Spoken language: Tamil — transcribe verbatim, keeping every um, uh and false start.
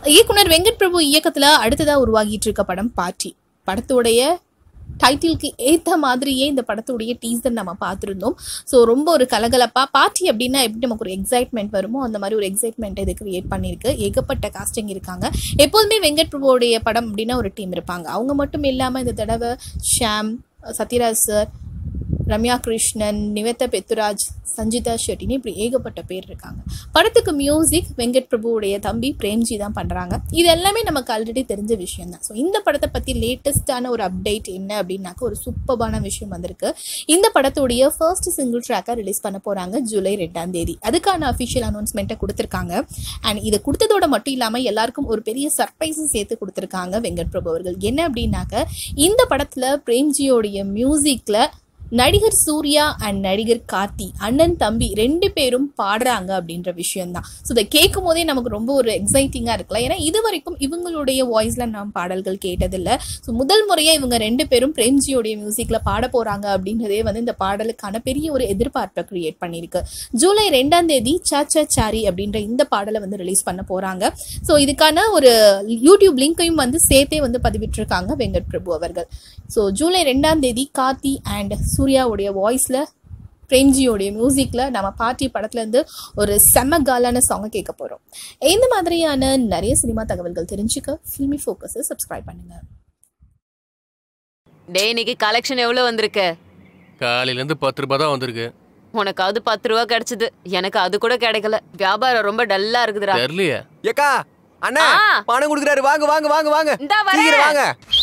இயக்குனர் வெங்கட் பிரபு இயக்கத்துல அடுத்ததா உருவாகிட்டு இருக்க படம் பார்ட்டி. படத்தோடைய டைட்டிலுக்கு ஏற்ற மாதிரியே இந்த படத்துடைய டீசர் நம்ம பார்த்துருந்தோம். ஸோ ரொம்ப ஒரு கலகலப்பா பார்ட்டி அப்படின்னா எப்படி நமக்கு ஒரு எக்ஸைட்மெண்ட் வருமோ அந்த மாதிரி ஒரு எக்ஸைட்மெண்ட் இது கிரியேட் பண்ணியிருக்கு. ஏகப்பட்ட காஸ்டிங் இருக்காங்க. எப்போதுமே வெங்கட் பிரபுவோடைய படம் அப்படின்னா ஒரு டீம் இருப்பாங்க. அவங்க மட்டும் இல்லாமல் இந்த தடவை ஷாம், சத்யராஜ் சார், ரம்யா கிருஷ்ணன், நிவேதா பெத்துராஜ், சஞ்சிதா ஷெட்டின்னு இப்படி ஏகப்பட்ட பேர் இருக்காங்க. படத்துக்கு மியூசிக் வெங்கட் பிரபுவுடைய தம்பி பிரேம்ஜி தான் பண்ணுறாங்க. இது எல்லாமே நமக்கு ஆல்ரெடி தெரிஞ்ச விஷயம் தான். ஸோ இந்த படத்தை பற்றி லேட்டஸ்டான ஒரு அப்டேட் என்ன அப்படின்னாக்க ஒரு சூப்பரான விஷயம் வந்திருக்கு. இந்த படத்துடைய ஃபர்ஸ்ட் சிங்கிள் ட்ராக்கை ரிலீஸ் பண்ண போகிறாங்க ஜூலை ரெண்டாம் தேதி. அதுக்கான அஃபிஷியல் அனௌன்ஸ்மெண்ட்டை கொடுத்துருக்காங்க. அண்ட் இதை கொடுத்ததோட மட்டும் இல்லாமல் எல்லாருக்கும் ஒரு பெரிய சர்ப்ரைஸும் சேர்த்து கொடுத்துருக்காங்க வெங்கட் பிரபு அவர்கள். என்ன அப்படின்னாக்க இந்த படத்தில் பிரேம்ஜியோடைய மியூசிக்கில் நடிகர் சூர்யா அண்ட் நடிகர் கார்த்தி அண்ணன் தம்பி ரெண்டு பேரும் பாடுறாங்க அப்படின்ற விஷயம் தான். ஸோ இதை கேட்கும் போதே நமக்கு ரொம்ப ஒரு எக்ஸைட்டிங்காக இருக்கலாம். ஏன்னா இது வரைக்கும் இவங்களுடைய வாய்ஸில் நாம் பாடல்கள் கேட்டதில்லை. ஸோ முதல் முறையாக இவங்க ரெண்டு பேரும் பிரேம்ஜியோடைய மியூசிக்கில் பாட போகிறாங்க அப்படின்றதே வந்து இந்த பாடலுக்கான பெரிய ஒரு எதிர்பார்ப்பை கிரியேட் பண்ணியிருக்கு. ஜூலை ரெண்டாம் தேதி சாச்சா சாரி அப்படின்ற இந்த பாடலை வந்து ரிலீஸ் பண்ண போகிறாங்க. ஸோ இதுக்கான ஒரு யூடியூப் லிங்கையும் வந்து சேர்த்தே வந்து பதிவிட்டிருக்காங்க வெங்கட் பிரபு அவர்கள். ஸோ ஜூலை ரெண்டாம் தேதி கார்த்தி அண்ட் சூர்யாவுடைய வாய்ஸில் பிரேம்ஜியோடைய மியூசிக்கில் நம்ம பார்ட்டி படத்துலேருந்து ஒரு செம்ம காலான சாங்கை கேட்க போகிறோம். இந்த மாதிரியான நிறைய சினிமா தகவல்கள் தெரிஞ்சுக்க ஃபில்மி ஃபோக்கஸை சப்ஸ்கிரைப் பண்ணுங்க. டே இன்னைக்கு கலெக்ஷன் எவ்வளோ வந்திருக்கு? காலையிலேருந்து பத்து ரூபாய் தான் வந்திருக்கு. உனக்கு அது பத்து ரூபா கிடைச்சது, எனக்கு அது கூட கிடைக்கல. வியாபாரம் ரொம்ப டல்லா இருக்குதுடா. தெரியலையே. ஏக்கா அண்ணா பணம் கொடுக்குறாரு, வாங்க வாங்க வாங்க வாங்க. இந்தா வரேன். வாங்க.